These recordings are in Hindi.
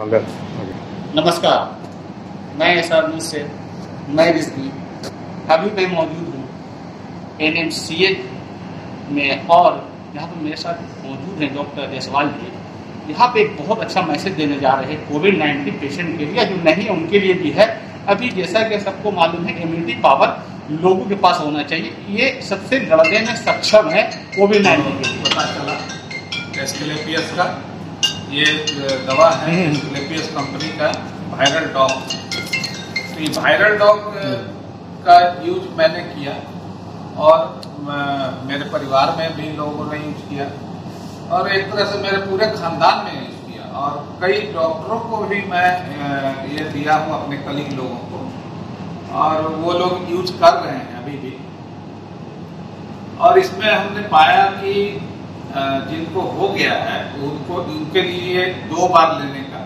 नमस्कार, मैं एसआर न्यूज़ से मैं रिजवी अभी मैं मौजूद हूँ एनएमसीएच में और यहाँ पर मेरे साथ मौजूद हैं डॉक्टर जायसवाल जी। यहाँ पे एक बहुत अच्छा मैसेज देने जा रहे हैं कोविड-19 पेशेंट के लिए, जो नहीं है उनके लिए भी है। अभी जैसा कि सबको मालूम है इम्यूनिटी पावर लोगों के पास होना चाहिए, ये सबसे लड़ने में सक्षम है कोविड-19 के लिए। पता चला एस्क्लेपियस का ये दवा है, एस्क्लेपियस कंपनी का वायरल डॉग। तो ये वायरल डॉग का यूज मैंने किया और मेरे परिवार में भी लोगों ने यूज किया और एक तरह से मेरे पूरे खानदान में यूज किया और कई डॉक्टरों को भी मैं ये दिया हूँ अपने कलीग लोगों को और वो लोग यूज कर रहे हैं अभी भी। और इसमें हमने पाया कि जिनको हो गया है उनके लिए 2 बार लेने का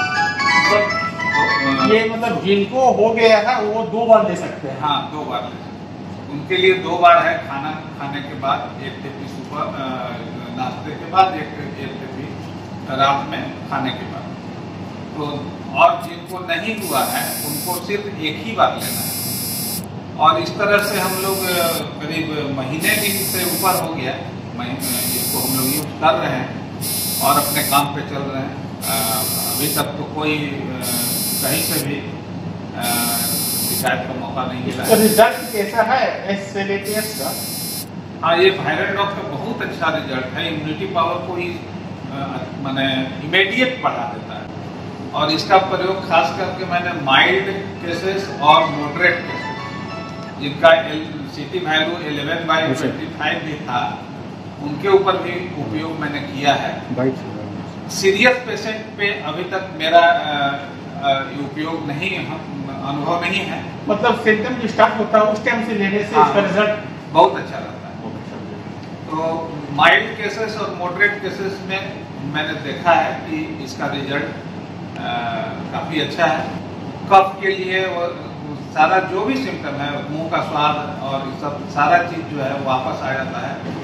ये मतलब जिनको हो गया है वो 2 बार ले सकते हैं। हाँ, 2 बार ले सकते हैं। उनके लिए 2 बार है, खाना खाने के बाद 1 टिप्पी सुबह नाश्ते के बाद, 1 टिप्पी रात में खाने के बाद। तो और जिनको नहीं हुआ है उनको सिर्फ 1 ही बार लेना है। और इस तरह से हम लोग करीब महीने भी से ऊपर हो गया, इसको हम लोग यूज कर रहे हैं और अपने काम पे चल रहे हैं। अभी तक तो कोई कहीं से भी शिकायत का मौका नहीं मिला। तो रिजल्ट कैसा है एस्क्लेपियस का? हाँ, ये वायरल डॉग का बहुत अच्छा रिजल्ट है। इम्यूनिटी पावर को ही माने इमीडिएट बढ़ा देता है और इसका प्रयोग खास करके मैंने माइल्ड केसेस और मॉडरेट केसेस जिनका CT वैल्यू 11/25 भी था उनके ऊपर भी उपयोग मैंने किया है। सीरियस पेशेंट पे अभी तक मेरा उपयोग नहीं, अनुभव नहीं है। मतलब सिम्टम जो स्टार्ट होता है उस टाइम से लेने से इसका रिजल्ट बहुत अच्छा रहता है। तो माइल्ड केसेस और मॉडरेट केसेस में मैंने देखा है कि इसका रिजल्ट काफी अच्छा है। कफ के लिए सारा जो भी सिम्टम है, मुंह का स्वाद और सब सारा चीज जो है वापस आ जाता है।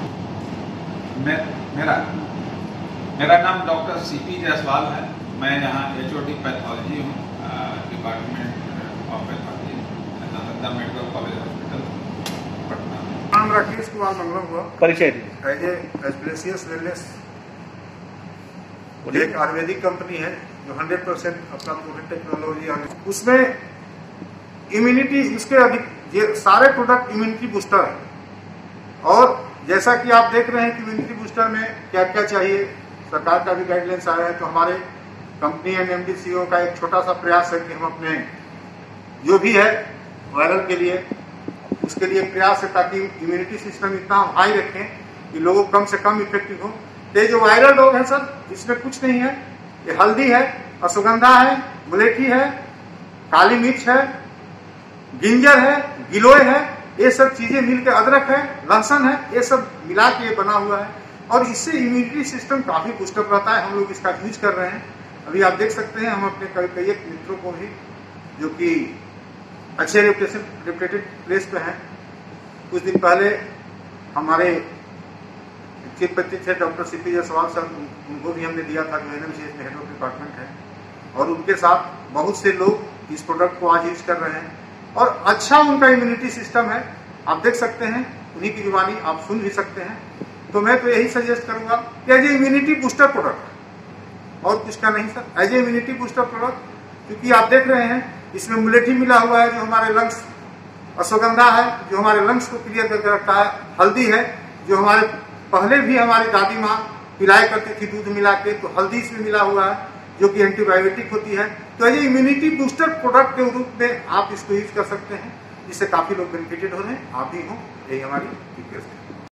मेरा नाम डॉक्टर CP जायसवाल है। मैं यहाँ HOD पैथोलॉजी हूँ, department of pathology, Nalanda medical college hospital, Patna. नाम राकेश कुमार मंगलम हुआ। परिचय एस्क्लेपियस वेलनेस एक आयुर्वेदिक कंपनी है जो 100% अपना पूरी टेक्नोलॉजी और उसमें इम्यूनिटी, उसके अधिक ये सारे प्रोडक्ट इम्यूनिटी बूस्टर है। और जैसा कि आप देख रहे हैं कि इम्यूनिटी बूस्टर में क्या क्या चाहिए, सरकार का भी गाइडलाइंस आया है। तो हमारे कंपनी NMD CEO का एक छोटा सा प्रयास है कि हम अपने जो भी है वायरल के लिए उसके लिए प्रयास है ताकि इम्यूनिटी सिस्टम इतना हाई रखें कि लोगों कम से कम इफेक्टिव हो। ये जो वायरल डॉग है सर, इसमें कुछ नहीं है। ये हल्दी है, अश्वगंधा है, मुलेठी है, काली मिर्च है, जिंजर है, गिलोय है, ये सब चीजें मिलकर, अदरक है, लहसुन है, ये सब मिला के ये बना हुआ है और इससे इम्यूनिटी सिस्टम काफी बूस्टअप रहता है। हम लोग इसका यूज कर रहे हैं। अभी आप देख सकते हैं हम अपने कई एक मित्रों को भी जो कि अच्छे रेपुटेटेड प्लेस पे हैं, कुछ दिन पहले हमारे चीफ पैथोलॉजिस्ट थे डॉक्टर CP जायसवाल सर, उनको भी हमने दिया था जो NMCH में हेड ऑफ डिपार्टमेंट है और उनके साथ बहुत से लोग इस प्रोडक्ट को आज यूज कर रहे हैं और अच्छा उनका इम्यूनिटी सिस्टम है। आप देख सकते हैं, उन्हीं की जुबानी आप सुन भी सकते हैं। तो मैं तो यही सजेस्ट करूंगा कि as a immunity booster product, और कुछ का नहीं sir, as a immunity booster product. क्योंकि आप देख रहे हैं इसमें मुलेठी मिला हुआ है जो हमारे लंग्स, अश्वगंधा है जो हमारे लंग्स को क्लियर करके रखता है, हल्दी है जो हमारे पहले भी हमारी दादी माँ पिलाया करती थी दूध मिला के, तो हल्दी इसमें मिला हुआ है जो कि एंटीबायोटिक होती है। तो ये इम्यूनिटी बूस्टर प्रोडक्ट के रूप में आप इसको यूज कर सकते हैं, जिससे काफी लोग बेनिफिटेड हो रहे हैं। आप भी हो, यही हमारी रिक्वेस्ट है।